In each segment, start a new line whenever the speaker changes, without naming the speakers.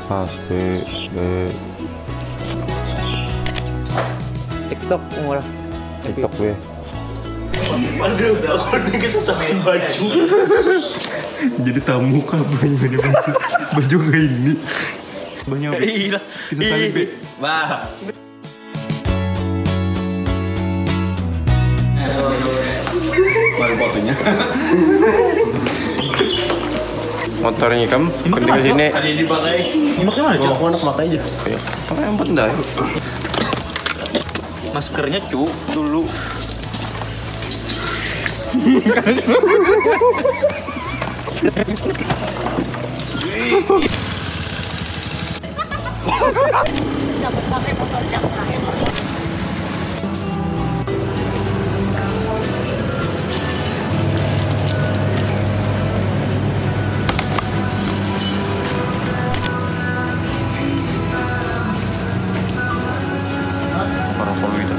Hasbi,
TikTok murah.
TikTok gue.
Padahal udah aku nih kesesakan baju.
Jadi tamu kabelnya di baju kayak ini. Banyak
Iya.
kisah tali be.
Bah. Baru fotonya.
Motornya kamu penting ke sini.
Tadi dipakai. Dipakai mana? Aku anak pakai aja.
Apa yang penting?
Maskernya dulu.
Orang follow itu.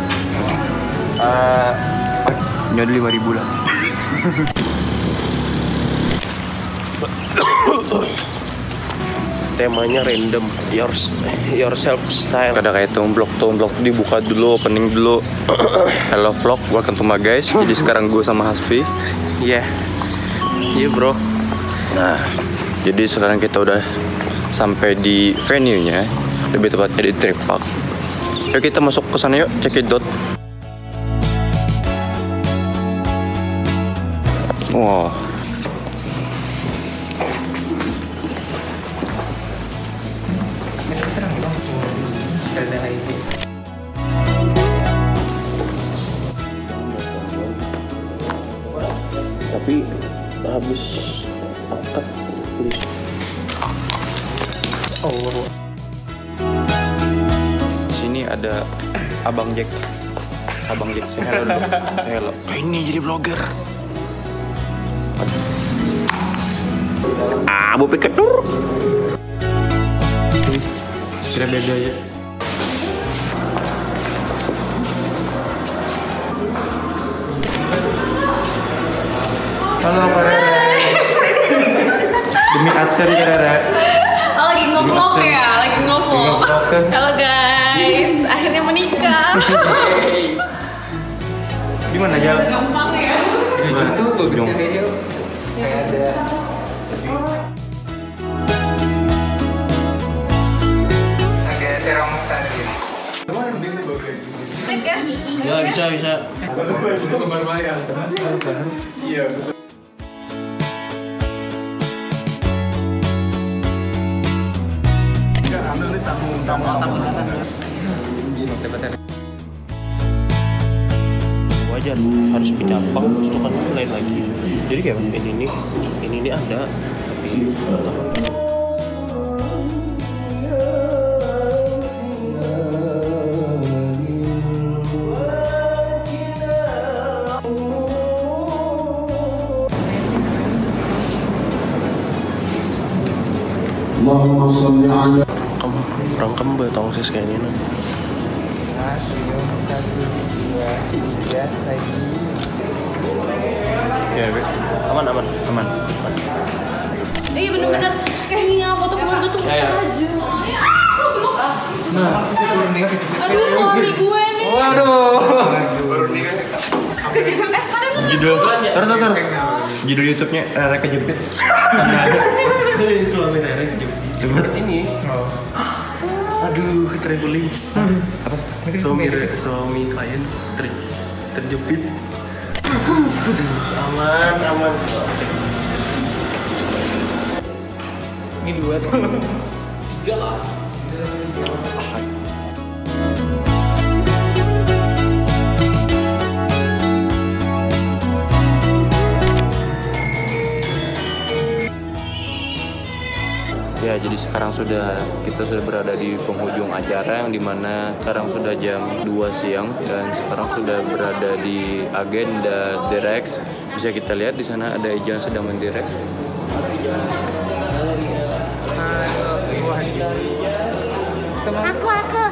Nyari 5.000 lah.
Temanya random, yourself style.
Ada kayak tumblok dibuka dulu, opening dulu. Hello vlog, welcome to my guys. Jadi sekarang gue sama Hasbi.
Iya, iya bro.
Nah, jadi sekarang kita udah sampai di venue-nya, lebih tepatnya di Trip Park. Yuk kita masuk ke sana yuk, cekidot. Wow.
Tapi habis akad tulis. Oh.
Sini ada Abang Jack. Abang Jack, say hello dulu. Hello. Ini jadi vlogger.
Abu piket dur.
Kira beda ya. Halo Kak Rere. Demi AdSense Kak Rere.
Lagi ngevlog ya, lagi ngevlog. Halo guys, akhirnya menikah.
Gimana jalan?
Gampang ya.
Itu bagusnya video. Kayak ada. Agak serong tadi.
Tegas.
Ya bisa.
Itu gambar bayar. Iya betul.
Wajar harus pindah pang itu kan lain lagi. Jadi kayak ini ada tapi kamu rangkem betong sis kayak ini.
Senyum 1, 2, 3 lagi.
Ya, Be.
Aman.
Iya bener-bener kayak nggak foto keluarga tuh foto aja.
Nah, baru nikah kecil.
Aduh, suami gue nih.
Waduh. Baru nikah.
Padahal tuh
Judul Judul YouTube-nya Rere Kejepit.
Suami Rere kejepit ini. Aduh, traveling.
Apa?
Suami klien terjepit. Aman.
Ini 2 tuh.
3 lah.
Ya, jadi sekarang kita sudah berada di penghujung acara yang dimana sekarang sudah jam 2 siang dan sekarang sudah berada di agenda direct. Bisa kita lihat di sana ada Ejan sedang mendirect.
Aku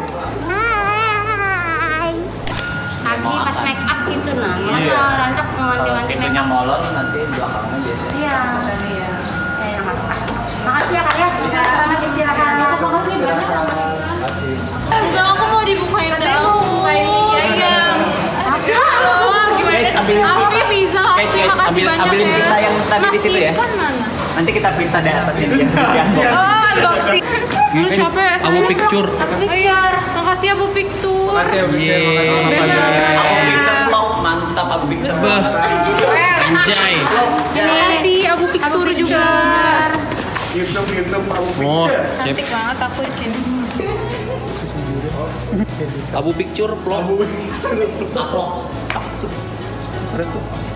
hai pagi pas make up gitu nah rancak wanti-wanti make up
molor nanti belakangnya biasanya
iya makasih ya kak ya banget istirahat
makasih banyak.
Makasih.
Enggak, aku mau dibukain udah aku. Iya.
Guys, ambilin
Apa pizza?
Guys,
Terima kasih
ambilin
banyak
pizza yang tadi di situ ya. Nanti kita pinta di atasnya dia.
Oh, unboxing. Lu siapa ya?
Abu picture.
Makasih Abu Picture.
Makasih ya, Bu.
Biasa.
Aku picture vlog, mantap aku picture.
Anjay.
Terima kasih Abu Picture juga.
YouTube Abu
Oh,
Picture.
sip.
Cantik banget aku di sini.
Abu picture vlog.
Abu Picture.
Terus tuh